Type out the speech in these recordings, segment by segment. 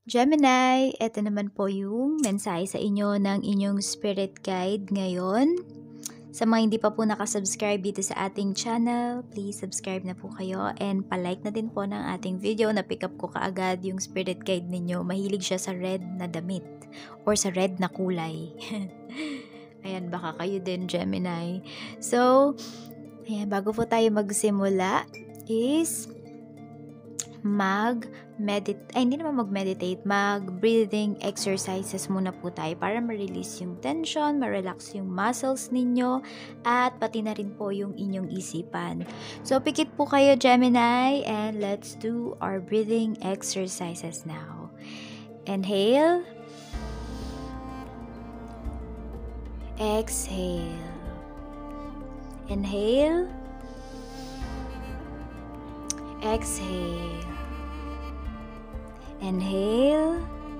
Gemini, eto naman po yung mensahe sa inyo ng inyong spirit guide ngayon. Sa mga hindi pa po nakasubscribe dito sa ating channel, please subscribe na po kayo and palike na din po ng ating video. Na-pick up ko kaagad yung spirit guide ninyo. Mahilig siya sa red na damit or sa red na kulay. Ayan, baka kayo din, Gemini. So, ayan, bago po tayo magsimula is mag-breathing exercises muna po tayo para ma-release yung tension, ma-relax yung muscles ninyo, at pati na rin po yung inyong isipan. So, pikit po kayo, Gemini, and let's do our breathing exercises now. Inhale. Exhale. Inhale. Exhale. Inhale.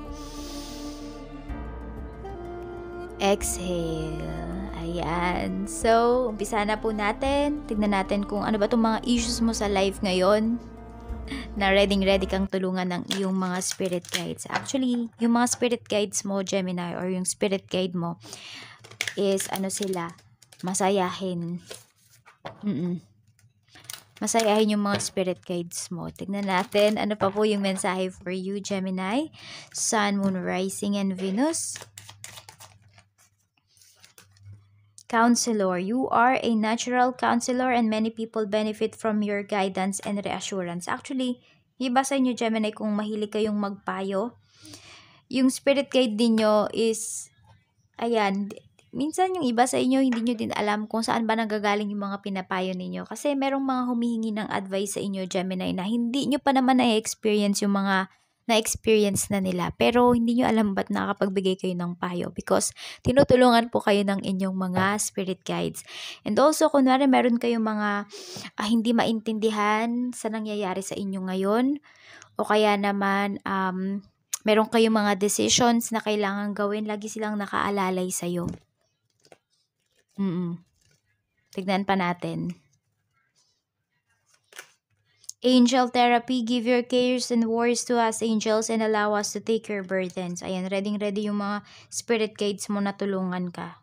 Exhale. Ayan. So, umpisa na po natin. Tignan natin kung ano ba itong mga issues mo sa life ngayon na ready kang tulungan ng iyong mga spirit guides. Actually, yung mga spirit guides mo, Gemini, or yung spirit guide mo is sila? Masayahin. Masayahin yung mga spirit guides mo. Tignan natin, ano pa po yung mensahe for you, Gemini? Sun, Moon, Rising, and Venus. Counselor. You are a natural counselor and many people benefit from your guidance and reassurance. Actually, iba sa inyo, Gemini, kung mahilig kayong magpayo. Yung spirit guide ninyo is, ayan, minsan yung iba sa inyo, hindi nyo din alam kung saan ba nanggagaling yung mga pinapayo ninyo. Kasi merong mga humihingi ng advice sa inyo, Gemini, na hindi nyo pa naman na-experience yung mga na-experience na nila. Pero hindi nyo alam ba't nakapagbigay kayo ng payo. Because tinutulungan po kayo ng inyong mga spirit guides. And also, kunwari meron kayong mga hindi maintindihan sa nangyayari sa inyo ngayon. O kaya naman, meron kayong mga decisions na kailangan gawin, lagi silang nakaalalay sa'yo. Tignan pa natin. Angel therapy, give your cares and worries to us, angels, and allow us to take your burdens. Ayan, ready yung mga spirit guides mo na tulungan ka.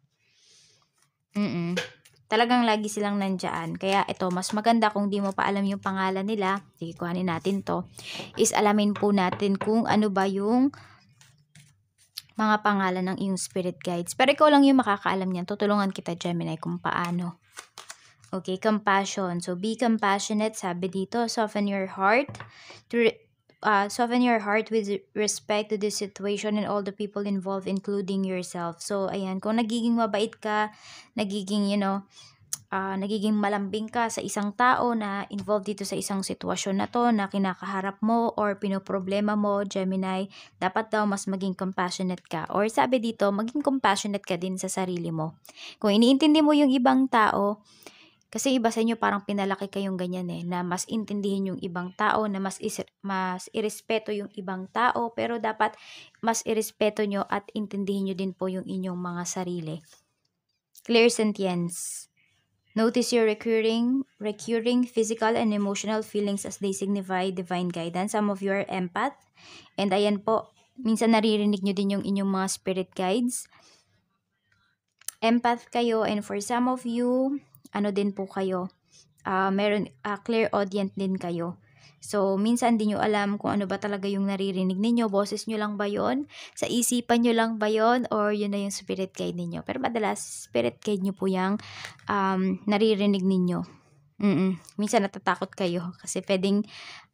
Talagang lagi silang nandyan. Kaya ito, mas maganda kung di mo pa alam yung pangalan nila, sige, kuhanin natin to, is alamin po natin kung ano ba yung mga pangalan ng iyong spirit guides. Pero ikaw lang yung makakaalam niyan. Tutulungan kita, Gemini, kung paano. Okay, compassion. So, be compassionate, sabi dito. Soften your heart. Soften your heart with respect to this situation and all the people involved, including yourself. So, ayan, kung nagiging mabait ka, nagiging, nagiging malambing ka sa isang tao na involved dito sa isang sitwasyon na to na kinakaharap mo or pinoproblema mo, Gemini, dapat daw mas maging compassionate ka. Or sabi dito, maging compassionate ka din sa sarili mo. Kung iniintindi mo yung ibang tao, kasi iba sa inyo parang pinalaki kayong ganyan na mas intindihin yung ibang tao, na mas irespeto yung ibang tao, pero dapat mas irespeto nyo at intindihin nyo din po yung inyong mga sarili. Clairsentience. Notice your recurring physical and emotional feelings as they signify divine guidance. Some of you are empath. And ayan po, minsan naririnig nyo din yung inyong mga spirit guides. Empath kayo, and for some of you, din po kayo, meron clairaudient din kayo. So, minsan di nyo alam kung ano ba talaga yung naririnig ninyo. Boses nyo lang ba yon? Sa isipan nyo lang ba yon? Or yun na yung spirit guide ninyo? Pero madalas, spirit guide nyo po yung naririnig ninyo. Minsan natatakot kayo. Kasi pwedeng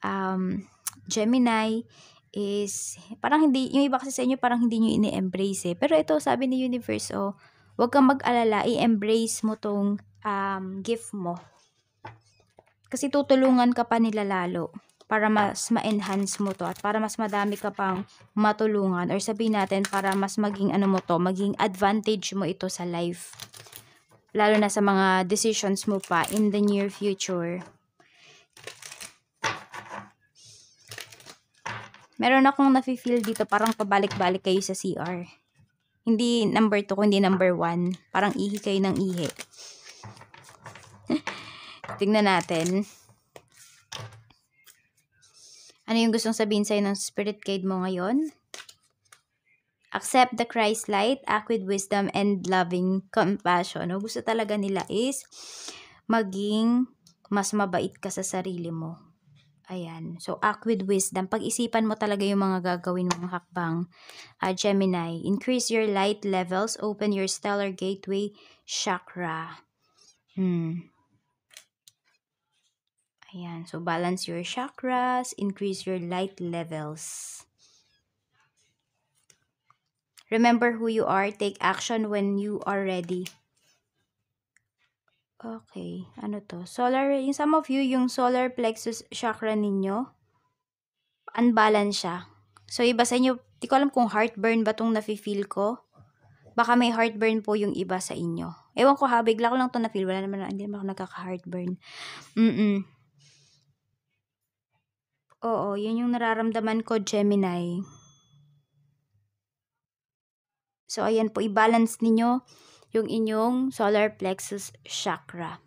Gemini is, parang hindi, yung iba kasi sa inyo parang hindi nyo ini-embrace Pero ito, sabi ni Universe, huwag kang mag-alala, i-embrace mo tong gift mo. Kasi tutulungan ka pa nila lalo para mas ma-enhance mo to at para mas madami ka pang matulungan, or sabihin natin para mas maging maging advantage mo ito sa life. Lalo na sa mga decisions mo pa in the near future. Meron akong nafe-feel dito parang pabalik-balik kayo sa CR. Hindi number 2, kundi number 1. Parang ihi kayo ng ihi. Tingnan natin. Ano yung gustong sabihin sa'yo ng spirit guide mo ngayon? Accept the Christ light, act with wisdom and loving compassion. No? Gusto talaga nila is maging mas mabait ka sa sarili mo. Ayan. So, act with wisdom. Pag-isipan mo talaga yung mga gagawin mong hakbang. Gemini, increase your light levels, open your stellar gateway chakra. Ayan. So, balance your chakras, increase your light levels. Remember who you are. Take action when you are ready. Okay. Ano to? Solar, yung some of you, yung solar plexus chakra ninyo, unbalance siya. So, iba sa inyo, di ko alam kung heartburn ba itong nafe-feel ko. Baka may heartburn po yung iba sa inyo. Ewan ko ha, bigla ko lang ito na-feel. Wala naman, hindi naman ako nagkaka-heartburn. Oo, yun yung nararamdaman ko, Gemini. So, ayan po, i-balance ninyo yung inyong solar plexus chakra.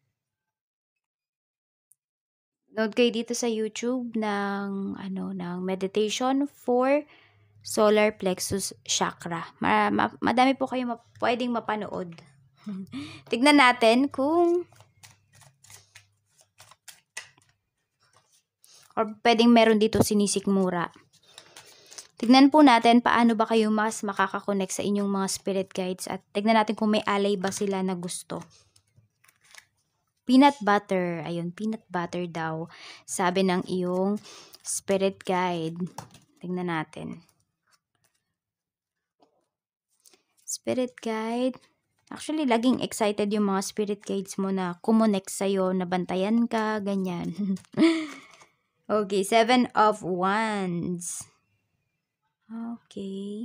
Note kayo dito sa YouTube ng meditation for solar plexus chakra. Madami po kayo pwedeng mapanood. Tignan natin kung or pwedeng meron dito sinisikmura. Tignan po natin paano ba kayo mas makakakonect sa inyong mga spirit guides at tignan natin kung may alay ba sila na gusto. Peanut butter. Ayun, peanut butter daw. Sabi ng iyong spirit guide. Tignan natin. Spirit guide. Actually, laging excited yung mga spirit guides mo na kumonect sa'yo, nabantayan ka, ganyan. Okay, 7 of Wands. Okay.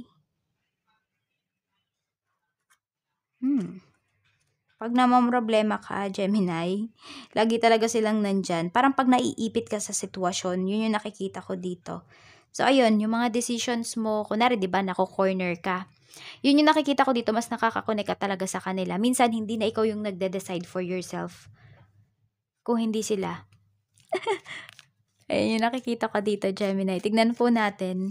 Pag namamroblema ka, Gemini, lagi talaga silang nandyan. Parang pag naiipit ka sa sitwasyon, yun yung nakikita ko dito. So, ayun, yung mga decisions mo, kunwari, di ba, nako-corner ka. Yun yung nakikita ko dito, mas nakakakonect ka talaga sa kanila. Minsan, hindi na ikaw yung nagde-decide for yourself. Kung hindi sila. Ayun yung nakikita ko dito, Gemini. Tignan po natin.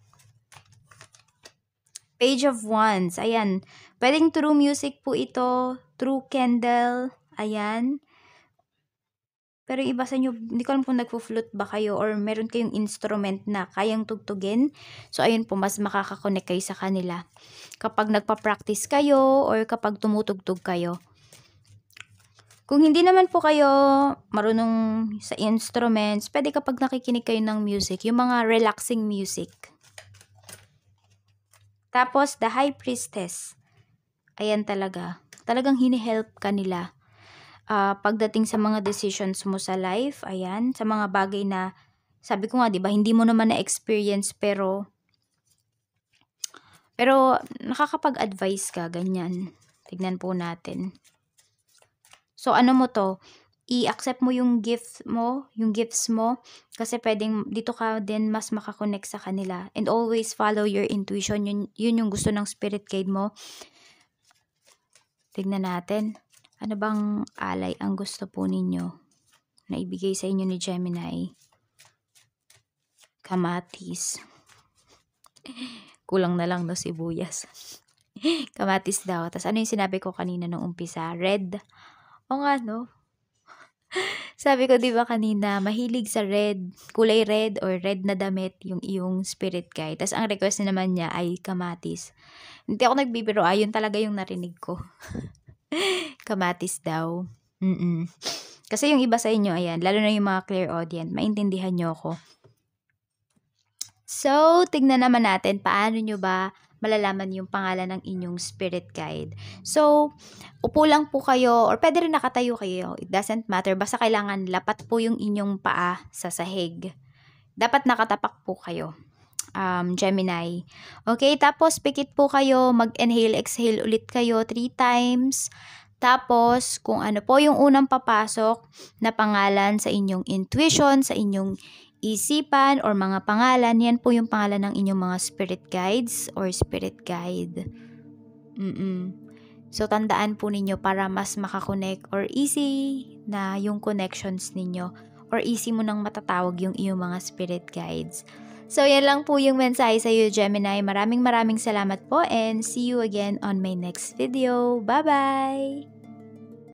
Page of Wands. Ayan. Pwedeng through music po ito. Through candle. Ayan. Pero iba sa inyo, hindi ko alam kung nagpo-flute ba kayo or meron kayong instrument na kayang tugtugin. So, ayun po, mas makakakonect kayo sa kanila. Kapag nagpa-practice kayo or kapag tumutugtog kayo. Kung hindi naman po kayo marunong sa instruments, pwede kapag nakikinig kayo ng music, yung mga relaxing music. Tapos, the High Priestess. Ayan talaga. Talagang hini-help ka nila. Pagdating sa mga decisions mo sa life, ayan, sa mga bagay na, sabi ko nga, di ba, hindi mo naman na-experience, pero nakakapag-advise ka, ganyan. Tignan po natin. So, ano mo to? I-accept mo yung gifts mo, kasi pwedeng dito ka din mas makakonect sa kanila. And always follow your intuition. Yun yung gusto ng spirit guide mo. Tignan natin. Ano bang alay ang gusto po ninyo na ibigay sa inyo ni Gemini? Kamatis. Kulang na lang no sibuyas. Kamatis daw. Tapos ano yung sinabi ko kanina nung umpisa? Red. O nga no. Sabi ko, di ba kanina, mahilig sa red, kulay red or red na damit yung iyong spirit guide. Tapos ang request naman niya ay kamatis. Hindi ako nagbibiro, ayun talaga yung narinig ko. Kamatis daw. Kasi yung iba sa inyo, ayan, lalo na yung mga clear audience, maintindihan nyo ako. So, tignan naman natin paano nyo ba malalaman yung pangalan ng inyong spirit guide. So, upo lang po kayo or pwede rin nakatayo kayo. It doesn't matter. Basta kailangan lapat po yung inyong paa sa sahig. Dapat nakatapak po kayo. Gemini. Okay, tapos pikit po kayo. Mag-inhale, exhale ulit kayo 3 times. Tapos, kung ano po yung unang papasok na pangalan sa inyong intuition, sa inyong isipan or mga pangalan, yan po yung pangalan ng inyong mga spirit guides or spirit guide. So, tandaan po ninyo para mas makakonect or easy na yung connections ninyo or easy mo nang matatawag yung iyong mga spirit guides. So, yan lang po yung mensahe sa iyo, Gemini. Maraming salamat po and see you again on my next video. Bye-bye!